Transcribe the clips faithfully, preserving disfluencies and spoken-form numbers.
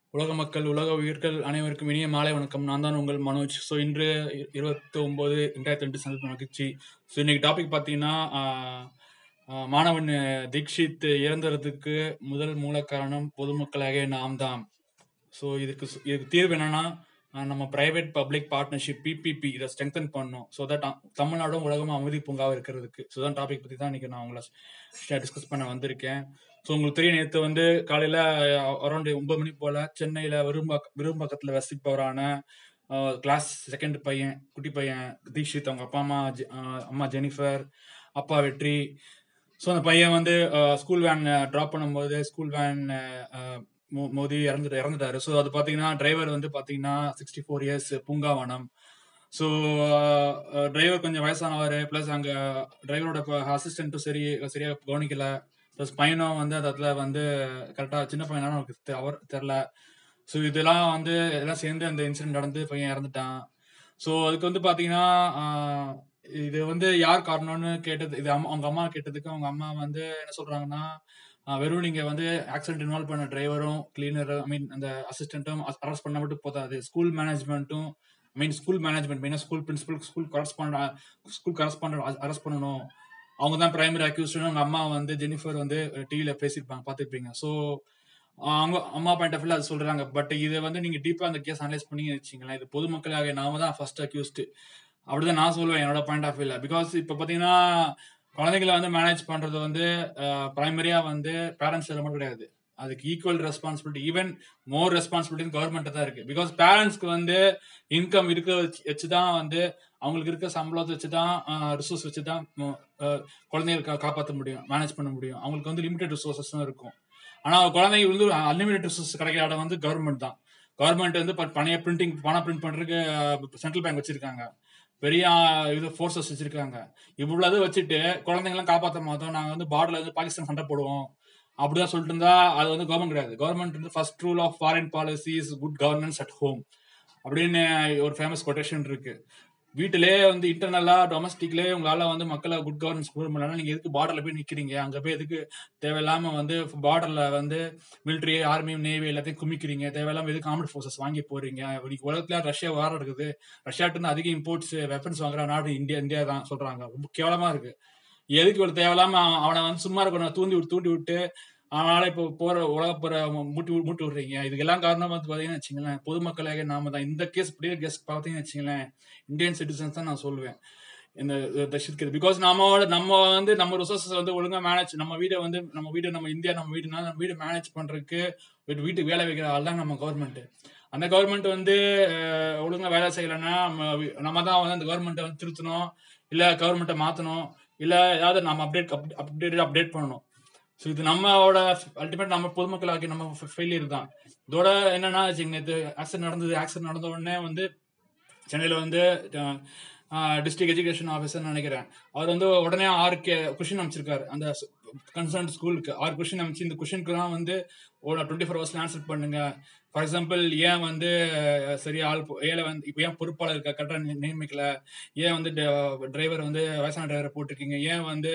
உலக மக்கள், உலக உயிர்கள் அனைவருக்கும் இனிய மாலை வணக்கம். நான் தான் உங்கள் மனோஜ். ஸோ இன்று இருபத்தி ஒன்பது ரெண்டாயிரத்தி ரெண்டு சந்திப்பு மகிழ்ச்சி. ஸோ இன்னைக்கு டாபிக் பார்த்தீங்கன்னா, ஆஹ், ஆஹ், மாணவன் தீக்ஷித் இறந்ததுக்கு முதல் மூல காரணம் பொதுமக்களாகிய நாம் தான். ஸோ இதுக்கு சு- இதுக்கு தீர்வு என்னன்னா, ஆஹ், நம்ம பிரைவேட் பப்ளிக் பார்ட்னர்ஷிப் பிபிபி இதை ஸ்ட்ரெங்தன் பண்ணணும். ஸோ தட் தமிழ்நாடும் உலகமும் அமைதி பூங்காக இருக்கிறதுக்கு. ஸோ தான் டாபிக் பற்றி தான் இன்னைக்கு நான் உங்களை டிஸ்கஸ் பண்ண வந்திருக்கேன். ஸோ உங்களுக்கு தெரியும், நேற்று வந்து காலையில் அரௌண்ட் ஒன்பது மணி போல் சென்னையில் விரும்பாக்க விரும்பாக்கத்தில் வசிப்பவரான கிளாஸ் செகண்ட் பையன், குட்டி பையன் தீக்ஷித், அவங்க அப்பா அம்மா ஜெ- ஆஹ், அம்மா ஜெனிஃபர், அப்பா வெற்றி. ஸோ அந்த பையன் வந்து ஸ்கூல் வேன் ட்ராப் பண்ணும்போது ஸ்கூல் வேன் மோதி இறந்துட்டு இறந்துட்டாரு. ஸோ அது பார்த்தீங்கன்னா டிரைவர் வந்து பார்த்தீங்கன்னா sixty four years Poongavanam. So driver கொஞ்சம் வயசானவர், ப்ளஸ் அங்கே டிரைவரோட அசிஸ்டண்ட்டும் சரி சரியாக கவனிக்கல. ப்ளஸ் பையனும் வந்து அந்த இடத்துல வந்து கரெக்டாக சின்ன பையனாலும் அவனுக்கு தெ- அவர் தெரில. ஸோ இதெல்லாம் வந்து எல்லாம் சேர்ந்து அந்த இன்சிடென்ட் நடந்து பையன் இறந்துட்டான். ஸோ அதுக்கு வந்து பார்த்தீங்கன்னா, ஆஹ், இது வந்து யார் காரணம்னு கேட்டது, இது அம்மா அவங்க அம்மா கேட்டதுக்கு அவங்க அம்மா வந்து என்ன சொல்றாங்கன்னா, ஆஹ், வெறும் நீங்க வந்து ஆக்சிடென்ட் இன்வால்வ் பண்ண டிரைவரும் கிளீனரும் ஐ மீன் அந்த அசிஸ்டண்ட்டும் அரெஸ்ட் பண்ண மட்டும் போதாது, ஸ்கூல் மேனேஜ்மெண்ட்டும் ஐ மீன் ஸ்கூல் மேனேஜ்மெண்ட் மெயினாக school principal, school correspondent school correspondent arrest பண்ணணும். அவங்க தான் பிரைமரி அக்யூஸ்ட்னு அவங்க அம்மா வந்து ஜெனிஃபர் வந்து டிவியில பேசியிருப்பாங்க, பார்த்துருப்பீங்க. ஸோ அவங்க அம்மா பாயிண்ட் ஆஃப் வியூல அது சொல்றாங்க. பட் இதை வந்து நீங்க டீப்பா அந்த கேஸ் அனலைஸ் பண்ணி வச்சிங்களேன், இது பொதுமக்களாக நாம தான் ஃபர்ஸ்ட் அக்யூஸ்ட். அப்படிதான் நான் சொல்லுவேன் என்னோட பாயிண்ட் ஆஃப் வியூல. பிகாஸ் இப்போ பாத்தீங்கன்னா குழந்தைங்களை வந்து மேனேஜ் பண்றது வந்து பிரைமரியா வந்து பேரண்ட்ஸ் மட்டும் கிடையாது, அதுக்கு equal responsibility, even more responsibility government தான் இருக்கு. பிகாஸ் பேரண்ட்ஸ்க்கு வந்து இன்கம் இருக்க வச்சு வச்சுதான் வந்து அவங்களுக்கு இருக்க சம்பளத்தை வச்சுதான் ரிசோர்ஸ் வச்சுதான் குழந்தைகளை கா- காப்பாற்ற முடியும், மேனேஜ் பண்ண முடியும். அவங்களுக்கு வந்து லிமிடெட் ரிசோர்சஸ் தான் இருக்கும். ஆனா குழந்தைங்க வந்து அன்லிமிடெட் ரிசோர்ஸ் கிடைக்கிற இடம் வந்து கவர்மெண்ட் தான். கவர்மெண்ட் வந்து ப- பணைய பிரிண்டிங் பணம் பிரிண்ட் பண்றதுக்கு சென்ட்ரல் பேங்க் வச்சிருக்காங்க, பெரிய ஆஹ், இது ஃபோர்ஸஸ் வச்சிருக்காங்க. இவ்வளவு வச்சுட்டு குழந்தைங்களாம் காப்பாற்ற மாட்டோம், நாங்க வந்து பார்டர்ல வந்து பாகிஸ்தான் சண்டை போடுவோம் அப்படிதான் சொல்லிட்டு இருந்தா அது வந்து கவர்மெண்ட் கிடையாது. கவர்மெண்ட் வந்து first rule of foreign policy is good governance at home அப்படின்னு ஒரு ஃபேமஸ் கொட்டேஷன் இருக்கு. வீட்டிலே வந்து இன்டர்னலா டொமஸ்டிக்லே உங்களால வந்து மக்களை குட் கவர்னன்ஸ் கொண்டு பண்ணலாம், நீங்க எதுக்கு பார்டர்ல போய் நிக்கிறீங்க? அங்க போய் எதுக்கு தேவையில்லாம வந்து பார்டர்ல வந்து மிலிட்ரி, ஆர்மி, நேவி எல்லாத்தையும் குமிக்கிறீங்க? தேவையில்லாம எதுக்கு ஆர்மட் ஃபோர்ஸஸ் வாங்கி போறீங்க? இன்னைக்கு உலகத்துல ரஷ்யா வாரம் இருக்குது, ரஷ்யாட்டு இருந்து அதிக இம்போர்ட்ஸ் வெப்பன்ஸ் வாங்குற நாடு இந்தியா இந்தியா தான் சொல்றாங்க. ரொம்ப கேவலமா இருக்கு. எதுக்கு இவ்வளவு தேவையில்லாம அவ- அவனை வந்து சும்மா இருக்கணும் தூண்டி விட்டு தூண்டி விட்டு அவனால இப்போ போற உலக போற மூட்டி மூட்டி விடுறீங்க. இதுக்கெல்லாம் காரணம் வந்து பாத்தீங்கன்னு வச்சுங்களேன், பொதுமக்களாக நாம தான். இந்த கேஸ் இப்படியே கேஸ் பாத்தீங்கன்னு வச்சுங்களேன், இந்தியன் சிட்டிசன்ஸ் தான் நான் சொல்லுவேன் இந்த தர்ஷித். பிகாஸ் நம்ம நம்ம வந்து நம்ம ரிசோர்ஸஸ் வந்து ஒழுங்கா மேனேஜ், நம்ம வீடை வந்து நம்ம வீடு நம்ம இந்தியா நம்ம வீடுனா நம்ம வீடு மேனேஜ் பண்றதுக்கு ஒரு வீட்டுக்கு வேலை வைக்கிற ஆள் தான் நம்ம கவர்மெண்ட். அந்த கவர்மெண்ட் வந்து அஹ், ஒழுங்கா வேலை செய்யலைன்னா நம்ம வி- நம்ம தான் வந்து அந்த கவர்மெண்ட்டை வந்து திருத்தணும், இல்ல கவர்மெண்ட்டை மாத்தணும், இல்ல ஏதாவது நம்ம அப்டேட் அப்டேட் அப்டேட் பண்ணணும். ஸோ இது நம்மளோட அல்டிமேட் நம்ம பொதுமக்களாகி நம்ம ஃபெயிலியர் தான். இதோட என்னன்னா வச்சுங்க, நேற்று ஆக்சிடென்ட் நடந்தது. ஆக்சிடென்ட் நடந்த உடனே வந்து சென்னையில் வந்து டிஸ்ட்ரிக்ட் எஜுகேஷன் ஆஃபீஸர் நினைக்கிறேன், அவர் வந்து உடனே ஆறு கே கொஷின் அமைச்சிருக்காரு அந்த கன்சர்ன் ஸ்கூலுக்கு. ஆறு கொஷின் அமைச்சு இந்த கொஷினுக்கு தான் வந்து டுவெண்ட்டி ஃபோர் ஹவர்ஸ்ல ஆன்சர் பண்ணுங்க. ஃபார் எக்ஸாம்பிள், ஏன் வந்து அஹ், சரியா ஆள் பொ- ஏல வந்து இப்போ ஏன் பொறுப்பாளர் இருக்க கரெக்டாக நியமிக்கல, ஏன் வந்து டிரைவர் வந்து வயசான டிரைவரை போட்டிருக்கீங்க, ஏன் வந்து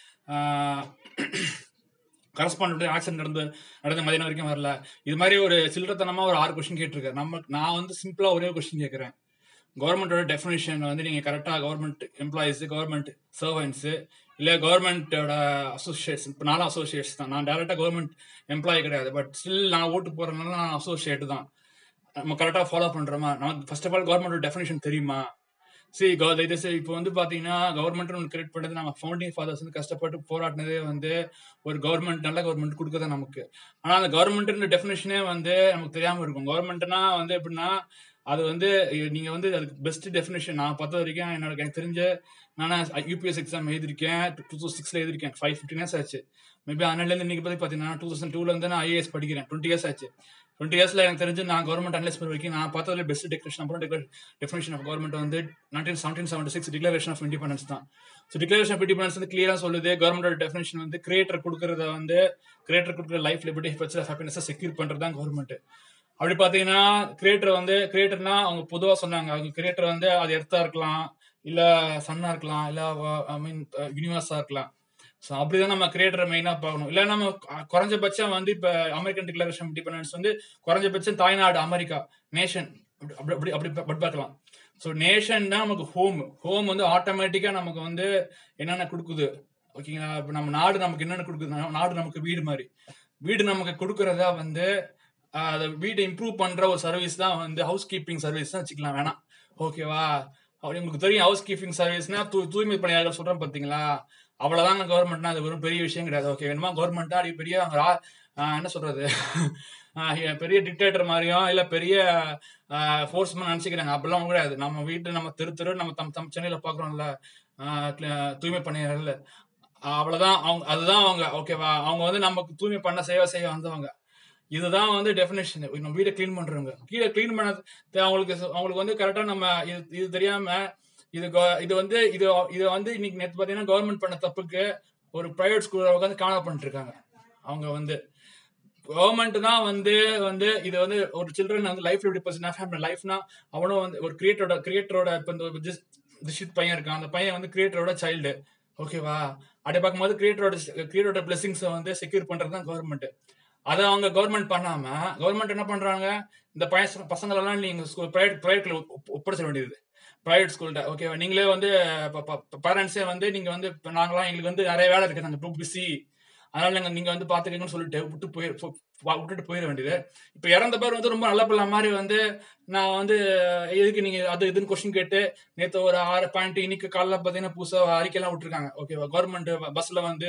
கரஸ்பாண்ட் ஆக்சிடென்ட் நடந்து நடந்த மதியம் வரைக்கும் வரல. இது மாதிரி ஒரு சில்லறத்தனமா ஒரு ஆறு கொஸ்டின் கேட்டிருக்காரு. நம்ம நான் வந்து சிம்பிளா ஒரே கொஸ்டின் கேட்கறேன். கவர்மெண்டோட டெஃபினேஷன் வந்து நீங்க கரெக்டா கவர்மெண்ட் எம்ப்ளாயிஸ், கவர்மெண்ட் சர்வன்ஸ், இல்ல கவர்மெண்டோட அசோசியேட்ஸ். இப்போ நானும் அசோசியேட்ஸ் தான், நான் டைரக்டா கவர்மெண்ட் எம்ப்ளாயி கிடையாது. பட் ஸ்டில் நான் ஓட்டு போறதுனால நான் அசோசியேட் தான். நம்ம கரெக்டா ஃபாலோ பண்றோமா? நமக்கு ஃபர்ஸ்ட் ஆஃப் ஆல் கவர்மெண்டோட டெஃபினேஷன் தெரியுமா? சரி, இப்போ வந்து பாத்தீங்கன்னா கவர்மெண்ட் ஒன்று கிரியேட் பண்ணது, நம்ம ஃபவுண்டிங் ஃபாதர்ஸ் வந்து கஷ்டப்பட்டு போராடினதே வந்து ஒரு கவர்மெண்ட், நல்ல கவர்மெண்ட் கொடுக்கறதா நமக்கு. ஆனா அந்த கவர்மெண்ட் டெஃபினேஷனே வந்து நமக்கு தெரியாம இருக்கும். கவர்மெண்ட்னா வந்து எப்படின்னா, அது வந்து நீங்க வந்து அதுக்கு பெஸ்ட் டெஃபினேஷன் நான் பார்த்த வரைக்கும், என்னோட எனக்கு தெரிஞ்ச, நான் யூபிஎஸ் எக்ஸாம் எழுதிருக்கேன், டூ தௌசண்ட் சிக்ஸ்ல எழுதிருக்கேன், ஃபைவ் ஃபிஃப்டின் இயர்ஸ் ஆச்சு. மேபி அதனால இருந்து இன்னைக்கு பத்தி பாத்தீங்கன்னா டூ தௌசண்ட் டூல இருந்து நான் ஐஏஎஸ் படிக்கிறேன், டுவெண்ட்டி இயர்ஸ் ஆச்சு. டுவெண்ட்டி இயர்ஸ்ல எனக்கு தெரிஞ்சு நான் கவர்மெண்ட் அனலைஸ் பண்ண வரைக்கும் நான் பார்த்ததுல பெஸ்ட் டெக்ரேஷன் அப்புறம் டெஃபினேஷன் ஆஃப் கவர்மெண்ட் வந்து nineteen seventeen seventy six declaration of independence தான். ஸோ டிக்ளரேஷன் ஆஃப் இண்டிபெண்டன்ஸ் வந்து கிளியரா சொல்லுது, கவர்மெண்டோட டெஃபினேஷன் வந்து கிரியேட்டர் கொடுக்கறத வந்து கிரியேட்டர் கொடுக்குற life, liberty, facility, happiness secure பண்றது தான் கவர்மெண்ட். அப்படி பாத்தீங்கன்னா கிரியேட்டர் வந்து கிரியேட்டர்னா அவங்க பொதுவா சொன்னாங்க, அவங்க கிரியேட்டர் வந்து அது எர்த்தா இருக்கலாம், இல்ல சன்னா இருக்கலாம், இல்ல ஐ மீன் யூனிவர்ஸா இருக்கலாம். ஸோ அப்படிதான் நம்ம கிரியேட்டரை மெயினாக பார்க்கணும். இல்லை நம்ம கு- குறைஞ்சபட்சம் வந்து இப்போ அமெரிக்கன் டிக்ளரேஷன் இண்டிபெண்டன்ஸ் வந்து குறைஞ்சபட்சம் தாய்நாடு அமெரிக்கா நேஷன் அப்படி அப்படி அப்படி அப்படி பா- அப்படி பார்க்கலாம். ஸோ நேஷன் தான் நமக்கு ஹோம். ஹோம் வந்து ஆட்டோமேட்டிக்காக நமக்கு வந்து என்னென்ன கொடுக்குது, ஓகேங்களா? இப்போ நம்ம நாடு நமக்கு என்னென்ன கொடுக்குது, நம்ம நாடு நமக்கு வீடு மாதிரி. வீடு நமக்கு கொடுக்குறதா வந்து ஆஹ், அதை வீட்டை இம்ப்ரூவ் பண்ணுற ஒரு சர்வீஸ் தான் வந்து ஹவுஸ் கீப்பிங் சர்வீஸ் தான் வச்சுக்கலாம் வேணாம், ஓகேவா? அப்படி உங்களுக்கு தெரியும் ஹவுஸ் கீப்பிங் சர்வீஸ்னா தூ தூய்மை பணியாளர்கள் சொல்கிறேன் பார்த்தீங்களா, அவ்வளோதாங்க கவர்மெண்ட்னா. அது வெறும் பெரிய விஷயம் கிடையாது. ஓகே, வேணுமா கவர்மெண்ட்டா அப்படி பெரிய அவங்க ரா- ஆஹ் என்ன சொல்றது ஆஹ் பெரிய டிக்டேட்டர் மாதிரியும் இல்லை பெரிய ஃபோர்ஸ்மேன் நினச்சிக்கிறாங்க. அப்படிலாம் கிடையாது. நம்ம வீட்டு நம்ம தெரு தெரு நம்ம தம் தம் சென்னையில் பார்க்குறோம்ல, தூய்மை பணியாளர்கள், அவ்வளோதான் அவங்க. அதுதான் அவங்க, ஓகேவா? அவங்க வந்து நமக்கு தூய்மை பண்ண சேவை செய்ய வந்தவங்க. இதுதான் வந்து டெஃபினேஷன். நம்ம வீடை க்ளீன் பண்றவங்க, கீழே க்ளீன் பண்ண தே- அவங்களுக்கு அவங்களுக்கு வந்து கரெக்டாக நம்ம இது இது தெரியாம இது go- இது வந்து இது இதை வந்து இன்னைக்கு நேற்று பார்த்தீங்கன்னா கவர்மெண்ட் பண்ண தப்புக்கு ஒரு பிரைவேட் ஸ்கூலில் உட்காந்து காண பண்ணிட்டு இருக்காங்க. அவங்க வந்து கவர்மெண்ட் தான் வந்து வந்து இது வந்து ஒரு சில்ட்ரன் வந்து லைஃப்ல இப்படி பர்சன் லைஃப்னா அவனும் வந்து ஒரு கிரியேட்டரோட கிரியேட்டரோட இப்போ இந்த ஜிஸ்- திஷித் பையன் இருக்கான், அந்த பையன் வந்து கிரியேட்டரோட சைல்டு, ஓகேவா? அப்படி பார்க்கும்போது கிரியேட்டரோட கிரியேட்டரோட பிளெஸிங்ஸை வந்து செக்யூர் பண்றது தான் கவர்மெண்ட். அதை அவங்க கவர்மெண்ட் பண்ணாம கவர்மெண்ட் என்ன பண்றாங்க, இந்த பையன் பசங்களெல்லாம் நீங்க ஸ்கூல் பிரைவேட் பிரைவேட்ல ஒப்படைச்ச வேண்டியது, பிரைவேட் ஸ்கூல்கிட்ட, ஓகேவா? நீங்களே வந்து பேரண்ட்ஸே வந்து நீங்க வந்து இப்ப நாங்களாம் எங்களுக்கு வந்து நிறைய வேலை இருக்கு, நாங்க டூ பிஸி, அதனால நாங்க நீங்க வந்து பாத்துக்கங்கன்னு சொல்லிட்டு விட்டு போய் போ- வா- விட்டுட்டு போயிட வேண்டியது. இப்ப இறந்த பேர் வந்து ரொம்ப நல்ல பிள்ளை மாதிரி வந்து நான் வந்து எதுக்கு நீங்க அது இதுன்னு கொஸ்டின் கேட்டு நேற்று ஒரு ஆறு பாயிண்ட் இன்னைக்கு காலைல பாத்தீங்கன்னா புதுசா அறிக்கையெல்லாம் விட்டுருக்காங்க, ஓகேவா? கவர்மெண்ட் பஸ்ல வந்து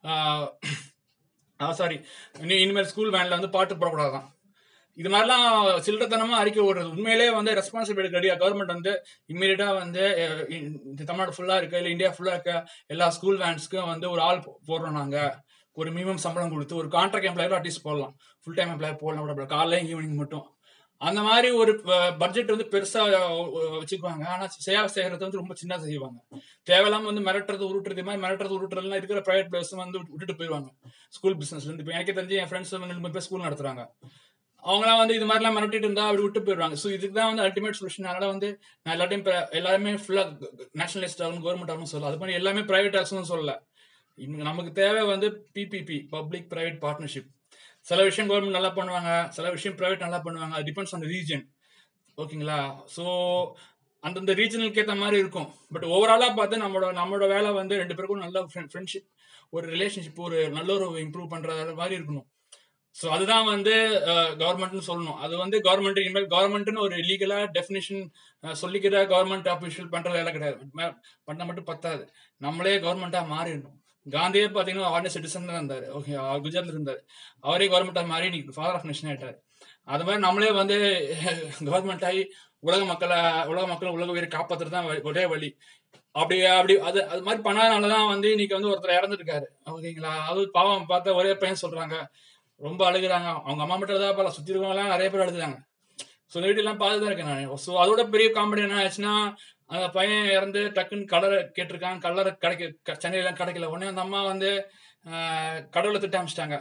சாரி, இனிமேல் ஸ்கூல் வேன்ல வந்து பாட்டு போடக்கூடாதான். இது மாதிரிலாம் சில்லறத்தனமா அறிக்கை விடுறது உண்மையிலே வந்து ரெஸ்பான்சிபிலிட்டி கிடையாது. கவர்மெண்ட் வந்து இம்மீடியட்டா வந்து அஹ், இந்த தமிழ்நாடு ஃபுல்லா இருக்க இல்லை இந்தியா ஃபுல்லா இருக்க எல்லா ஸ்கூல் வேன்ஸ்க்கும் வந்து ஒரு ஆள் போ- போடுறோம் நாங்க, ஒரு மினிமம் சம்பளம் கொடுத்து ஒரு கான்ட்ராக்ட் எம்ப்ளாயர் அட்லீஸ்ட் போடலாம், ஃபுல் டைம் எம்ப்ளாயர் போடலாம் கூட, காலைல ஈவினிங் மட்டும். அந்த மாதிரி ஒரு பட்ஜெட் வந்து பெருசா அஹ், வச்சுக்குவாங்க. ஆனா சேவை செய்யறது வந்து ரொம்ப சின்னதா செய்வாங்க. தேவையில்லாம வந்து மிரட்டுறது உருட்டுறது, இது மாதிரி மிரட்டுறது உருட்டுறதுலாம் இருக்கிற பிரைவேட் பிளேஸ் வந்து விட்டுட்டு போயிடுவாங்க ஸ்கூல் பிசினஸ்ல இருந்து. இப்போ எனக்கே தெரிஞ்சு என் ஃப்ரெண்ட்ஸ் ரெண்டு மூணு பேர் ஸ்கூல் நடத்துறாங்க. அவங்களாம் வந்து இது மாதிரிலாம் மிரட்டிட்டு இருந்தா அப்படி விட்டு போயிடுவாங்க. ஸோ இதுக்கு தான் வந்து அல்டிமேட் சொல்யூஷன். அதனால வந்து நான் எல்லாத்தையும் இப்ப எல்லாருமே ஃபுல்லா நேஷனலிஸ்ட் ஆகணும், கவர்மெண்ட் ஆகணும் சொல்லல, அது மாதிரி எல்லாமே பிரைவேட் ஆகணும்னு சொல்லல. இங்க நமக்கு தேவை வந்து பிபிபி, பப்ளிக் பிரைவேட் பார்ட்னர்ஷிப். சில விஷயம் கவர்மெண்ட் நல்லா பண்ணுவாங்க, சில விஷயம் பிரைவேட் நல்லா பண்ணுவாங்க. அது டிபெண்ட்ஸ் ஆன் ரீஜன், ஓகேங்களா? ஸோ அந்தந்த ரீஜனலுக்கு ஏற்ற மாதிரி இருக்கும். பட் ஓவராலா பார்த்து நம்மளோட நம்மளோட வேலை வந்து ரெண்டு பேருக்கும் நல்ல ஃப்ரெண்ட்ஷிப், ஒரு ரிலேஷன்ஷிப், ஒரு நல்ல ஒரு இம்ப்ரூவ் பண்ற மாதிரி இருக்கணும். ஸோ அதுதான் வந்து கவர்மெண்ட்னு சொல்லணும். அது வந்து கவர்மெண்ட் இனிமேல் கவர்மெண்ட்னு ஒரு லீகலா டெஃபினிஷன் சொல்லிக்கிற கவர்மெண்ட் அபிஷியல் பண்ற வேலை கிடையாது. ம- பண்ணா மட்டும் பத்தாது, நம்மளே கவர்மெண்டா மாறிடணும். காந்தியே பார்த்தீங்கன்னா ஆர்டினரி சிட்டிசன் தான் இருந்தாரு, ஓகே, குஜராத்ல இருந்தாரு. அவரே கவர்மெண்டா மாறி இன்னைக்கு ஃபாதர் ஆஃப் நேஷன் ஆயிட்டாரு. அது மாதிரி நம்மளே வந்து கவர்மெண்ட் ஆகி உலக மக்களை உலக மக்களை உலக உயிரை காப்பாத்துறது தான் ஒரே வழி. அப்படி அப்படி அது அது மாதிரி பண்ணாதனாலதான் வந்து இன்னைக்கு வந்து ஒருத்தர் இறந்துருக்காரு, ஓகேங்களா? அது பாவம் பார்த்த ஒரே பையன் சொல்றாங்க, ரொம்ப அழுகுறாங்க. அவங்க அம்மா மட்டும் தான் பல சுத்தி இருக்கவங்க எல்லாம் நிறைய பேர் அழுதுறாங்க. ஸோ இந்த வீட்டு எல்லாம் பார்த்துதான் இருக்கேன் நான். ஸோ அதோட பெரிய காமெடி என்ன ஆச்சுன்னா, அந்த பையன் இறந்து டக்குன்னு கலரை கேட்டிருக்கான், கலரை கிடைக்க க- சென்னையில கிடைக்கல. உடனே அந்த அம்மா வந்து ஆஹ், கடவுளை திட்ட ஆரம்பிச்சிட்டாங்க.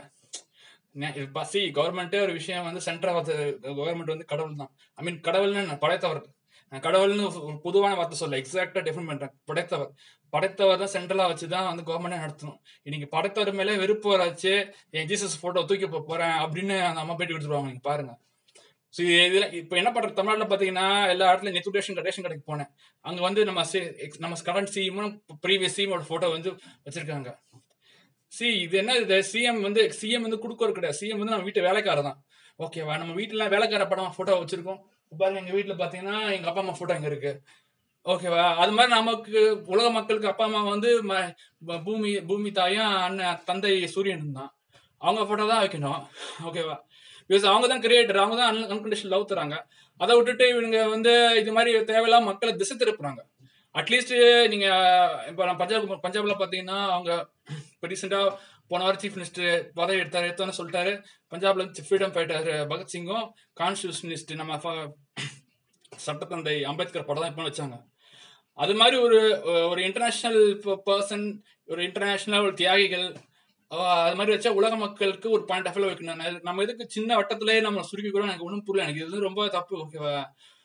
பசி கவர்மெண்ட்டே ஒரு விஷயம் வந்து சென்டர் ஆஃப் கவர்மெண்ட் வந்து கடவுள் தான். ஐ மீன் கடவுள்னு நான் படைத்தவர், நான் கடவுள்னு ஒரு பொதுவான வார்த்தை சொல்ல, எக்ஸாக்டா டெஃபைன் பண்றேன். படைத்தவர், படைத்தவர் தான் சென்ட்ரலா வச்சு தான் வந்து கவர்மெண்டே நடத்தணும். இன்னைக்கு படைத்தவர் மேலே வெறுப்பு வராச்சு, என் ஜீசஸ் போட்டோ தூக்கி போ- போறேன் அப்படின்னு அந்த அம்மா போயிட்டு கொடுத்துருவாங்க. நீங்க பாருங்க. ஸோ இதுல இப்போ என்ன பண்றது, தமிழ்நாட்டில் பார்த்தீங்கன்னா எல்லா இடத்துலையும் நெத்து ரேஷன் ரேஷன் கடைக்கு போனேன். அங்க வந்து நம்ம சி- ex- நம்ம கரண்ட் சிஎமும் ப்ரீவியஸ் சிஎமோட போட்டோ வந்து வச்சிருக்காங்க. சி இது என்ன, இது சிஎம் வந்து சிஎம் வந்து கொடுக்கறது கிடையாது. சிஎம் வந்து நம்ம வீட்டு வேலைக்காரர் தான், ஓகேவா? நம்ம வீட்டுல வேலைக்கார படம் போட்டோ வச்சிருக்கோம். இப்ப பாருங்க, எங்க வீட்டுல பாத்தீங்கன்னா எங்க அப்பா அம்மா போட்டோ இங்க இருக்கு, ஓகேவா? அது மாதிரி நமக்கு உலக மக்களுக்கு அப்பா அம்மா வந்து ம- ப- பூமி பூமி தாயும் அண்ணன் தந்தை சூரியன் தான், அவங்க போட்டோ தான் வைக்கணும், ஓகேவா? பிகாஸ் அவங்க தான் கிரியேட்டர், அவங்க தான் அன்கண்டிஷனல் லவ் தராங்க. அதை விட்டுட்டு இவங்க வந்து இது மாதிரி தேவையில்லாம மக்களை திசை திருப்புறாங்க. அட்லீஸ்ட் நீங்க இப்போ நான் பஞ்சாப் பஞ்சாப்ல பாத்தீங்கன்னா அவங்க இப்போ ரீசெண்டா போன வாரம் சீஃப் மினிஸ்டர் பதவி எடுத்தாரு, எடுத்தோன்னு சொல்லிட்டாரு பஞ்சாப்ல இருந்து ஃப்ரீடம் ஃபைட்டர் பகத்சிங்கும் கான்ஸ்டியூஷனிஸ்ட் நம்ம ஃப- சட்டத்தந்தை அம்பேத்கர் படம் தான் இப்போ வச்சாங்க. அது மாதிரி ஒரு ஒரு இன்டர்நேஷனல் பர்சன், ஒரு இன்டர்நேஷனல் ஒரு தியாகிகள், அஹ் அது மாதிரி வச்சா உலக மக்களுக்கு ஒரு பாயிண்ட் ஆஃப் வியூ வைக்கணும். நான் நம்ம இதுக்கு சின்ன வட்டத்திலேயே நம்ம சுருக்கி கூட எனக்கு ஒன்றும் புரியல. எனக்கு இது வந்து ரொம்ப தப்பு, ஓகேவா?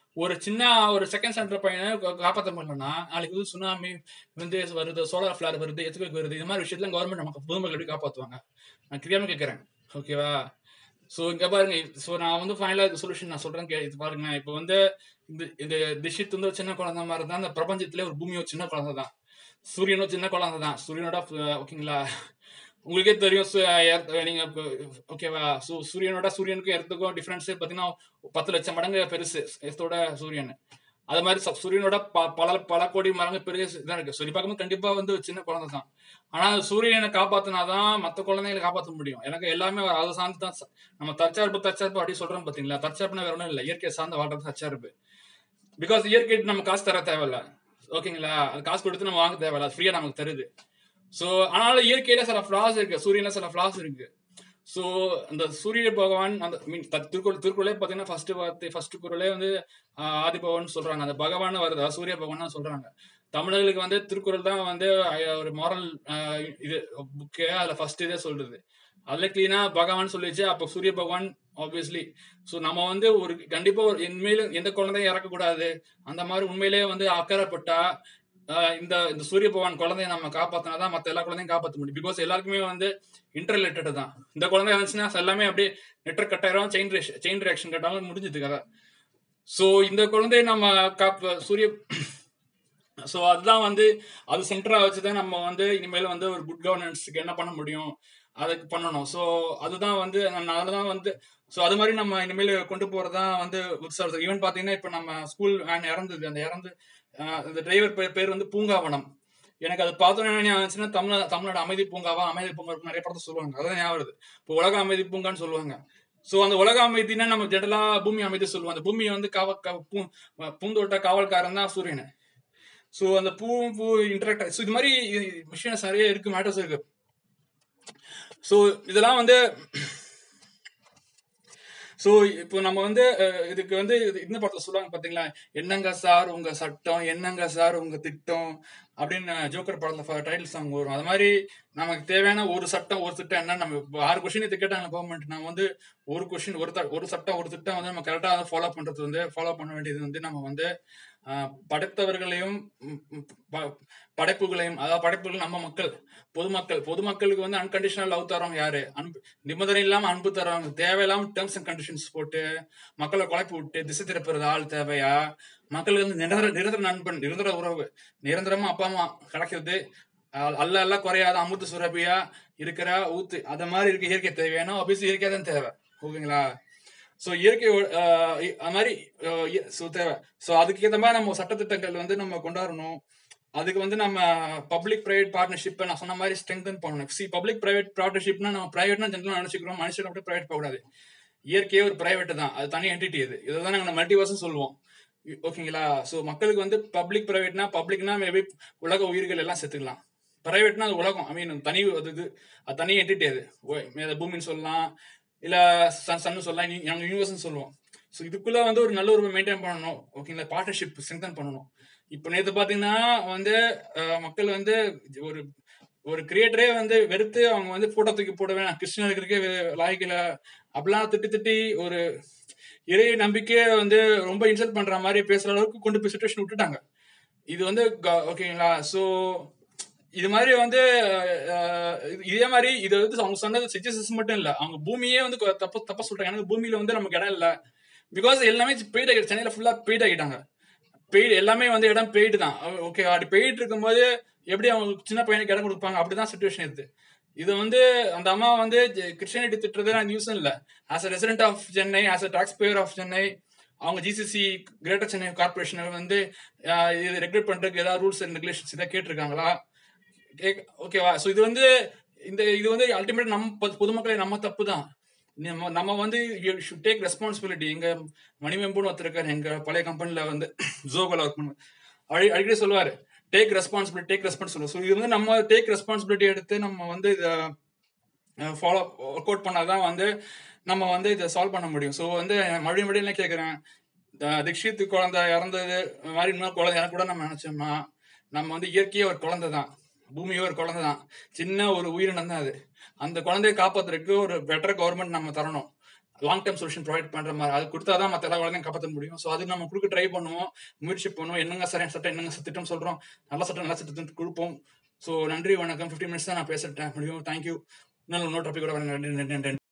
ஒரு சின்ன ஒரு செகண்ட் ஸ்டாண்டர்ட் பையனை காப்பாற்ற முடியலன்னா நாளைக்கு வந்து சுனாமி வந்து வருது, சோலார் ஃபிளார் வருது, எத்துக்கு வருது, இது மாதிரி விஷயத்துல கவர்மெண்ட் நமக்கு பொதுமக்கள் எப்படி காப்பாற்றுவாங்க? நான் தெரியாம கேட்கறேன். ஓகேவா? ஸோ இங்க பாருங்க. ஸோ நான் வந்து ஃபைனலாக சொல்யூஷன் நான் சொல்றேன், கே இது பாருங்க. இப்போ வந்து இந்த இந்த திஷித் வந்து ஒரு சின்ன குழந்தை மாதிரி தான். இந்த பிரபஞ்சத்திலே ஒரு பூமி ஒரு சின்ன குழந்தை தான், சூரியனும் சின்ன குழந்தை தான். சூரியனோட ஓகேங்களா, உங்களுக்கே தெரியும். சு- எர்த் நீங்க ஓகேவா? ஸோ சூரியனோட சூரியனுக்கும் எர்த்துக்கும் டிஃபரன்ஸ் பார்த்தீங்கன்னா பத்து லட்சம் மடங்கு பெருசு எர்த்தோட சூரியன். அது மாதிரி ச- சூரியனோட ப பல பல கோடி மடங்கு பெரிய இதான் இருக்கு. சொல்லி பார்க்கும்போது கண்டிப்பா வந்து ஒரு சின்ன குழந்தை தான். ஆனா அந்த சூரியனை காப்பாத்தினாதான் மற்ற குழந்தைகளை காப்பாற்ற முடியும். எனக்கு எல்லாமே அதை சார்ந்து தான். ச- நம்ம தற்சார்பு தற்சார்பு அப்படி சொல்றோம் பாத்தீங்களா? தற்சார்புனா வேற ஒன்றும் இல்லை, இயற்கையை சார்ந்த வாழ்றது தற்சார்பு. பிகாஸ் இயற்கை நம்ம காசு தர தேவையில்ல. ஓகேங்களா? அது காசு கொடுத்து நம்ம வாங்க தேவையில்ல, அது ஃப்ரீயா நமக்கு தருது. ஸோ ஆனாலும் இயற்கையில சில ஃபிளாஸ் இருக்கு, சூரியன்ல சில ஃபிளாஸ் இருக்கு. ஸோ அந்த சூரிய பகவான் அந்த மீன் திருக்குறள் திருக்குறளே பார்த்தீங்கன்னா ஃபர்ஸ்ட் வார்த்தை ஃபர்ஸ்ட் குறளே வந்து ஆஹ், ஆதி பகவான் சொல்றாங்க. அந்த பகவான் வருது, அதாவது சூரிய பகவான் சொல்றாங்க. தமிழர்களுக்கு வந்து திருக்குறள் தான் வந்து அஹ், ஒரு மாரல் இது புக்கே, அதுல ஃபர்ஸ்ட் இதே சொல்றது. அதுல கிளீனா பகவான் சொல்லிச்சு. அப்போ சூரிய பகவான் ஆப்வியஸ்லி. ஸோ நம்ம வந்து ஒரு கண்டிப்பா ஒரு உண்மையில எந்த குழந்தையும் இறக்கக்கூடாது. அந்த மாதிரி உண்மையிலேயே வந்து அக்கறைப்பட்டா ஆஹ் இந்த இந்த சூரிய பகவான் குழந்தைய நம்ம காப்பாத்தினாதான் மற்ற எல்லா குழந்தையும் காப்பாற்ற முடியும். பிகாஸ் எல்லாருக்குமே வந்து இன்டர் ரிலேட்டட் தான். இந்த குழந்தை இருந்துச்சுன்னா எல்லாமே அப்படியே நெட்வொர்க் கட் ஆயிரும், செயின் செயின் ரியாக்ஷன் கட்டாலும் முடிஞ்சது கதை. ஸோ இந்த குழந்தைய நம்ம காப்ப சூரிய ஸோ அதுதான் வந்து அது சென்டரா வச்சுதான் நம்ம வந்து இனிமேல் வந்து ஒரு குட் கவர்னன்ஸுக்கு என்ன பண்ண முடியும் அதுக்கு பண்ணணும். ஸோ அதுதான் வந்து அதுதான் வந்து ஸோ அது மாதிரி நம்ம இனிமேல் கொண்டு போறதா வந்து உற்சாகம். ஈவன் பாத்தீங்கன்னா இப்ப நம்ம ஸ்கூல் வேன் இறந்தது, அந்த இறந்து ஆஹ் அந்த டிரைவர் பேர் பேர் வந்து பூங்காவனம். எனக்கு அது பார்த்தோன்னே ஆச்சுன்னா தமிழ் தமிழ்நாடு அமைதி பூங்காவா, அமைதி பூங்கா நிறைய படத்தை சொல்லுவாங்க, அதான் ஞாபகம் வருது. இப்போ உலக அமைதி பூங்கான்னு சொல்லுவாங்க. ஸோ அந்த உலக அமைதினா நம்ம ஜெனரலா பூமி அமைதி சொல்லுவோம். அந்த பூமியை வந்து காவ கா- பூ பூந்தோட்ட காவல்காரன் தான் சூரியன். ஸோ அந்த பூ பூ இன்டராக்ட். ஸோ இது மாதிரி விஷயம் நிறைய இருக்கு, மேட்டர்ஸ் இருக்கு. ஸோ இதெல்லாம் வந்து ஸோ இப்போ நம்ம வந்து அஹ், இதுக்கு வந்து இது- இந்த படத்துல சொல்லுவாங்க பாத்தீங்களா, என்னங்க சார் உங்க சட்டம், என்னங்க சார் உங்க திட்டம் அப்படின்னு ஜோக்கர் படத்துல டைட்டில் சாங் வரும். அது மாதிரி நமக்கு தேவையான ஒரு சட்டம் ஒரு திட்டம் என்ன. நம்ம இப்போ ஆறு கொஸ்டின் இது கேட்டாங்க கவர்மெண்ட், நம்ம வந்து ஒரு கொஸ்டின் ஒரு த- ஒரு சட்டம் ஒரு திட்டம் வந்து நம்ம கரெக்டா ஃபாலோ பண்றது வந்து ஃபாலோ பண்ண வேண்டியது வந்து நம்ம வந்து ஆஹ், படைத்தவர்களையும் ம், ம், ப- படைப்புகளையும், அதாவது படைப்புகள் நம்ம மக்கள் பொதுமக்கள் பொதுமக்களுக்கு வந்து அன்கண்டிஷனல் லவ் தரோம் யாரு, அன்பு நிபந்தனை இல்லாம அன்பு தர்றவங்க, தேவையில்லாம டேர்ம்ஸ் அண்ட் கண்டிஷன்ஸ் போட்டு மக்களை குழப்பி விட்டு திசை திருப்புறது ஆள் தேவையா? மக்களுக்கு வந்து நிரந்தர நிரந்தர நண்பன், நிரந்தர உறவு, நிரந்தரமா அப்பா அம்மா கிடைக்கிறது, அஹ் அல்ல அல்ல குறையாத அமுத்து சுரபியா இருக்கிற ஊத்து, அத மாதிரி இருக்க இயற்கை தேவையானோ அபியஸ் இயற்கை தான் தேவை. ஓகேங்களா? ஸோ இயற்கை அஹ் இ- அது மாதிரி ஸோ தேவை. ஸோ அதுக்கு ஏற்ற மாதிரி நம்ம சட்டத்திட்டங்கள் வந்து நம்ம கொண்டாடணும். அதுக்கு வந்து நம்ம பப்ளிக் பிரைவேட் பார்ட்னர்ஷிப்பை நான் சொன்ன மாதிரி ஸ்ட்ரெங்தன் பண்ணணும். சி பப்ளிக் பிரைவேட் பார்ட்னர்ஷிப்னா நம்ம பிரைவேட்னா ஜென்ரலாக நினைச்சுக்கிறோம், மனுஷன் அப்படி பிரைவேட் போகக்கூடாது. இயற்கையே ஒரு பிரைவேட் தான், அது தனி என்டிட்டி. அது இதை நாங்கள் மல்டிவர்ஸ் சொல்லுவோம். ஓகேங்களா? ஸோ மக்களுக்கு வந்து பப்ளிக் பிரைவேட்னா, பப்ளிக்னா மேபி உலக உயிர்கள் எல்லாம் சேர்த்துக்கலாம். பிரைவேட்னா அது உலகம், ஐ மீன் தனி அது இது அது தனி என்டிட்டி. அது ஓ- மேல பூமின்னு சொல்லலாம், இல்ல சன் சன்னு சொல்லலாம், நாங்கள் யூனிவர்ஸ்னு சொல்லுவோம். ஸோ இதுக்குள்ள வந்து ஒரு நல்ல ஒரு மெயின்டைன் பண்ணணும். ஓகேங்களா? பார்ட்னர்ஷிப் ஸ்ட்ரெங்தன் பண்ணணும். இப்போ நேற்று பார்த்தீங்கன்னா வந்து அஹ், மக்கள் வந்து ஒரு ஒரு கிரியேட்டரே வந்து வெறுத்து அவங்க வந்து போட்டோ தூக்கி போட வேணாம், கிருஷ்ணனுக்கு லாய்க்கல அப்படிலாம் திட்டி திட்டி ஒரு இறை நம்பிக்கையை வந்து ரொம்ப இன்சல்ட் பண்ற மாதிரி பேசுற அளவுக்கு கொண்டு போய் சுச்சுவேஷன் விட்டுட்டாங்க. இது வந்து க- ஓகேங்களா? ஸோ இது மாதிரி வந்து அஹ், இதே மாதிரி இது வந்து அவங்க சொன்னது சஜஷன்ஸ் மட்டும் இல்ல, அவங்க பூமியே வந்து கொ- தப்பு தப்பா சொல்றாங்க. எனக்கு பூமியில வந்து நமக்கு இடம் இல்ல. பிகாஸ் எல்லாமே பெய்ட் ஆகிடுச்சு, சென்னையில ஃபுல்லா பெய்ட் ஆகிட்டாங்க. பெய்டு எல்லாமே வந்து இடம் பெய்டு தான். ஓகே, அப்படி பெய்டு இருக்கும்போது எப்படி அவங்க சின்ன பையனுக்கு இடம் கொடுப்பாங்க? அப்படிதான் சுச்சுவேஷன் இருக்கு. இது வந்து அந்த அம்மா வந்து கிறிஸ்டியானிட்டி திட்டுறது நான் நியூஸும் இல்லை. As a resident of Chennai, as a tax payer of Chennai, அவங்க ஜிசிசி கிரேட்டர் சென்னை கார்பரேஷன் வந்து ஆஹ், இது ரெகுலேட் பண்றதுக்கு ஏதாவது ரூல்ஸ் அண்ட் ரெகுலேஷன்ஸ் இதை கேட்டிருக்காங்களா? ஓகேவா? ஸோ இது வந்து இந்த இது வந்து அல்டிமேட் நம்ம பொது- பொதுமக்களே நம்ம தப்பு தான். நம்ம நம்ம வந்து ஷுட் டேக் ரெஸ்பான்சிபிலிட்டி. எங்க மணிமெம்புன்னு ஒருத்தர் இருக்காரு எங்க பழைய கம்பெனில வந்து ஜோகோல ஒர்க் பண்ண, அடி அடிக்கடி சொல்லுவாரு, take responsibility take responsibility. So இது வந்து நம்ம டேக் ரெஸ்பான்சிபிலிட்டி எடுத்து நம்ம வந்து இதை ஃபாலோ ஒர்க் அவுட் பண்ணாதான் வந்து நம்ம வந்து இதை சால்வ் பண்ண முடியும். ஸோ வந்து மறுபடியும் மறுபடியும் என்ன கேட்குறேன், தீக்ஷித் குழந்தை இறந்தது இந்த மாதிரி இன்னொரு குழந்தை எனக்கு கூட நம்ம நினைச்சோம்னா, நம்ம வந்து இயற்கையே ஒரு குழந்தை தான், பூமியே ஒரு குழந்தை தான், சின்ன ஒரு உயிரினம் தான் அது. அந்த குழந்தையை காப்பாத்துறதுக்கு ஒரு பெட்டர் கவர்மெண்ட் நம்ம தரணும். லாங் டேர்ம் சொல்யூஷன் ப்ரொவைட் பண்ற மாதிரி அது கொடுத்தா தான் மற்ற எல்லா குழந்தையும் காப்பாற்ற முடியும். ஸோ அது நம்ம கொடுக்க ட்ரை பண்ணுவோம், முயற்சி பண்ணுவோம். என்னங்க சரியான சட்டம், என்னங்க திட்டம் சொல்றோம், நல்ல சட்டம் நல்ல சட்டத்தை கொடுப்போம். ஸோ நன்றி வணக்கம். ஃபிஃப்டி மினிட்ஸ் தான் நான் பேசிட்டேன் முடியும். தேங்க்யூ. இன்னும் இன்னொரு டாபிக் கூட நன்றி நன்றி நன்றி